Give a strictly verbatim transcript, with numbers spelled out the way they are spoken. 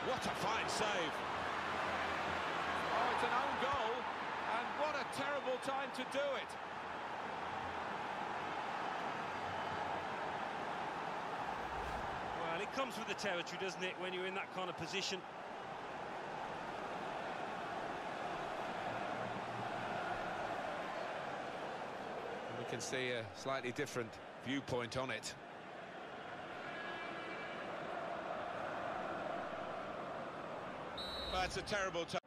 What a fine save. Oh, it's an own goal, and what a terrible time to do it. Well, it comes with the territory, doesn't it, when you're in that kind of position? We can see a slightly different viewpoint on it. That's a terrible time.